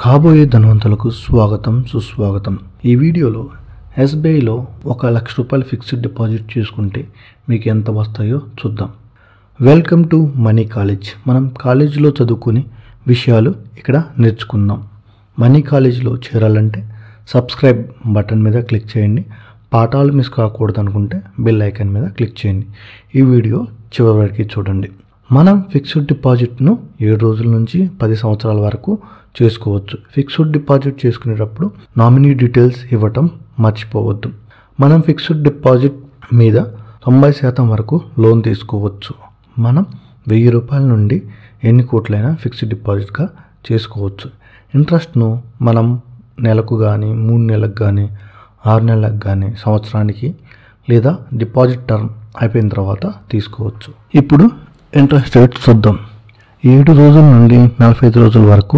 కాబోయే ధనవంతులకు స్వాగతం సుస్వాగతం। ఈ వీడియోలో SBIలో 1 లక్ష రూపాయలు ఫిక్స్డ్ డిపాజిట్ చేసుకుంటే మీకు ఎంత వస్తాయో చూద్దాం। Welcome to money college. మనం కాలేజీలో చదువుకునే విషయాలు ఇక్కడ నేర్చుకుందాం। మనీ కాలేజీలో చేరాలంటే సబ్స్క్రైబ్ బటన్ మీద క్లిక్ చేయండి। పాఠాలు మిస్ కాకూడదు అనుకుంటే బెల్ ఐకాన్ మీద క్లిక్ చేయండి। ఈ వీడియో చివరి వరకు చూడండి। మనం ఫిక్స్డ్ డిపాజిట్ను 7 రోజుల నుంచి 10 సంవత్సరాల వరకు చేసుకోవచ్చు। ఫిక్స్డ్ డిపాజిట్ చేసుకునేటప్పుడు నామినీ డీటెయిల్స్ ఇవ్వటం మర్చిపోవద్దు। మనం ఫిక్స్డ్ డిపాజిట్ మీద 90% వరకు లోన్ తీసుకోవచ్చు। మనం 1000 రూపాయల నుండి ఎన్ని కోట్లైనా ఫిక్స్డ్ డిపాజిట్గా చేసుకోవచ్చు। ఇంట్రెస్ట్ను మనం నెలకు కానీ 3 నెలలకు కానీ 6 నెలలకు కానీ సంవత్సరానికి లేదా డిపాజిట్ టర్మ్ అయిపోయిన తర్వాత తీసుకోవచ్చు। ఇప్పుడు ఇంట్రెస్ట్ రేట్ చూద్దాం। 7 రోజుల నుండి 45 రోజుల వరకు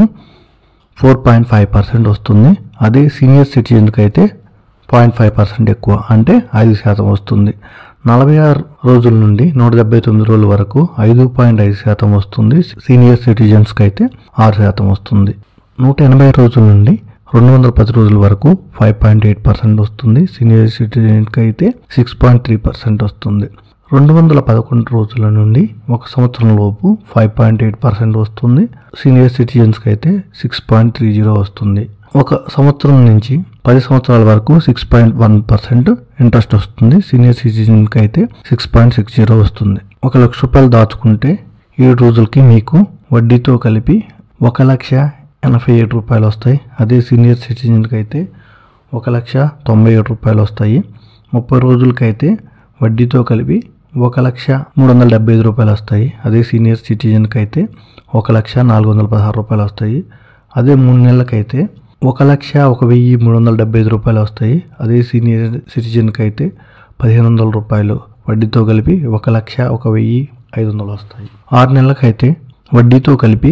4.5% వస్తుంది। అదే సీనియర్ సిటిజన్కి అయితే 0.5% ఎక్కువ, అంటే 5% వస్తుంది। 46 రోజుల నుండి 179 రోజుల వరకు 5.5% వస్తుంది। సీనియర్ సిటిజన్స్కి అయితే 6% వస్తుంది। 180 రోజుల నుండి 210 రోజుల వరకు 5.8% వస్తుంది। సీనియర్ సిటిజన్కి అయితే 6.3% వస్తుంది। 211 రోజుల నుండి 1 సంవత్సరం లోపు 5.8% వస్తుంది। సీనియర్ సిటిజన్స్కి అయితే 6.30 వస్తుంది। 1 సంవత్సరం నుంచి 10 సంవత్సరాల వరకు 6.1% ఇంట్రెస్ట్ వస్తుంది। సీనియర్ సిటిజన్కి అయితే 6.60 వస్తుంది। 1 లక్ష రూపాయలు దాచుకుంటే 7 రోజులకి మీకు వడ్డీతో కలిపి 1,87,000 రూపాయలు వస్తాయి। అదే సీనియర్ సిటిజన్కి అయితే 1,97,000 రూపాయలు వస్తాయి। 30 రోజులకైతే వడ్డీతో కలిపి 1,03,75 రూపాయలు వస్తాయి। అదే సీనియర్ సిటిజన్కి అయితే 1,04,16 రూపాయలు వస్తాయి। అదే 3 నెలలకైతే 1,01,375 రూపాయలు వస్తాయి। అదే సీనియర్ సిటిజన్కి అయితే 1,500 రూపాయలు వడ్డీతో కలిపి 1,01,500 వస్తాయి। 6 నెలలకైతే వడ్డీతో కలిపి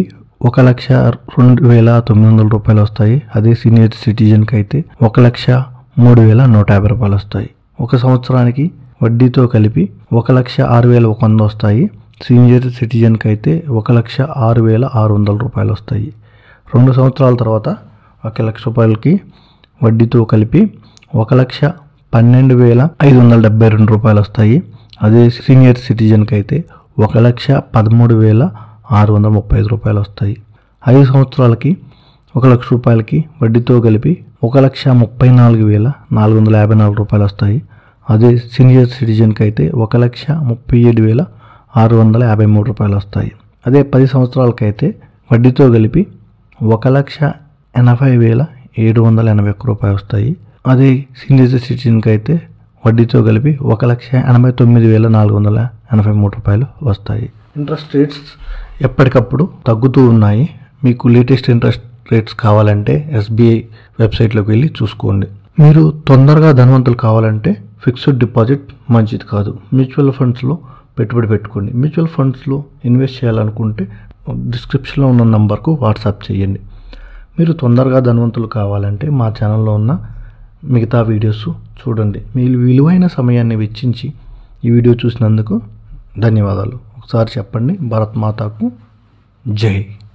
1,02,900 రూపాయలు వస్తాయి। అదే సీనియర్ సిటిజన్కి అయితే 1,03,150 రూపాయలు వస్తాయి। 1 సంవత్సరానికి వడ్డీతో కలిపి 1,06,100 వస్తాయి। సీనియర్ సిటిజన్కి అయితే 1,06,600 రూపాయలు వస్తాయి। 2 సంవత్సరాల తర్వాత 1 లక్ష రూపాయలకి వడ్డీతో కలిపి 1,12,572 రూపాయలు వస్తాయి। అదే సీనియర్ సిటిజన్కి అయితే 1,13,635 రూపాయలు వస్తాయి। 5 సంవత్సరాలకి 1 లక్ష రూపాయలకి వడ్డీతో కలిపి 1,34,454 రూపాయలు వస్తాయి। అదే సీనియర్ సిటిజన్కి అయితే 1,37,653 రూపాయలు వస్తాయి। అదే 10 సంవత్సరాలకైతే వడ్డీతో కలిపి 1,80,781 రూపాయలు వస్తాయి। అదే సీనియర్ సిటిజన్కి అయితే వడ్డీతో కలిపి 1,89,483 రూపాయలు వస్తాయి। ఇంట్రెస్ట్ రేట్స్ ఎప్పటికప్పుడు తగ్గుతూ ఉన్నాయి। మీకు లేటెస్ట్ ఇంట్రెస్ట్ రేట్స్ కావాలంటే SBI వెబ్సైట్లోకి వెళ్ళి చూసుకోండి। మీరు తొందరగా ధనవంతులు కావాలంటే ఫిక్స్డ్ డిపాజిట్ మంచిది కాదు। మ్యూచువల్ ఫండ్స్లో పెట్టుబడి పెట్టుకోండి। మ్యూచువల్ ఫండ్స్లో ఇన్వెస్ట్ చేయాలనుకుంటే డిస్క్రిప్షన్లో ఉన్న నంబర్కు వాట్సాప్ చేయండి। మీరు తొందరగా ధనవంతులు కావాలంటే మా ఛానల్లో ఉన్న మిగతా వీడియోస్ చూడండి। మీ విలువైన సమయాన్ని వెచ్చించి ఈ వీడియో చూసినందుకు ధన్యవాదాలు। ఒకసారి చెప్పండి, భారత్ మాతాకు జై।